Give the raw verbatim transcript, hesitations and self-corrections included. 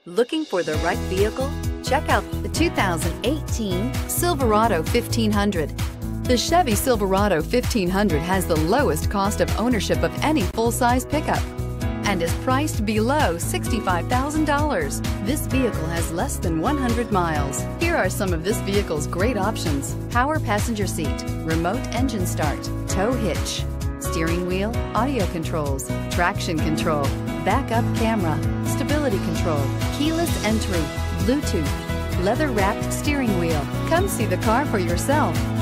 Looking for the right vehicle? Check out the two thousand eighteen Silverado fifteen hundred. The Chevy Silverado fifteen hundred has the lowest cost of ownership of any full-size pickup and is priced below sixty-five thousand dollars. This vehicle has less than one hundred miles. Here are some of this vehicle's great options: power passenger seat, remote engine start, tow hitch, steering wheel audio controls, traction control, backup camera, stability control, keyless entry, Bluetooth, leather-wrapped steering wheel. Come see the car for yourself.